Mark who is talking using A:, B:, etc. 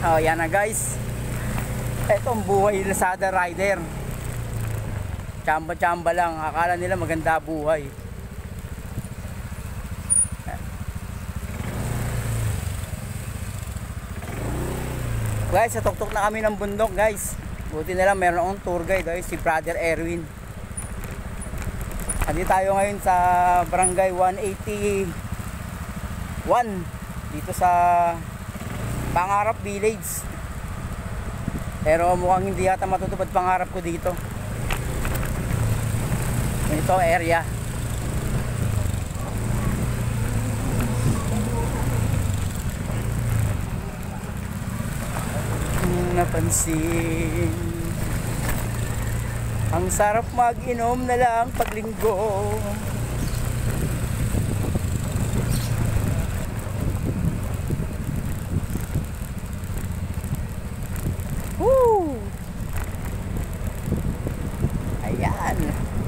A: Oh, yan na guys. Ito ang buhay Lazada rider. Chamba-chamba lang. Akala nila maganda buhay. Guys, natuktok na kami ng bundok guys. Buti na lang meron akong tour guide guys, si Brother Erwin. Andi tayo ngayon sa Barangay 181 dito sa Pangarap Village. Pero mukhang hindi yata matutupad pangarap ko dito. Ito area. Napansin ang sarap mag-inom na lang pag linggo. Woo! Ayan.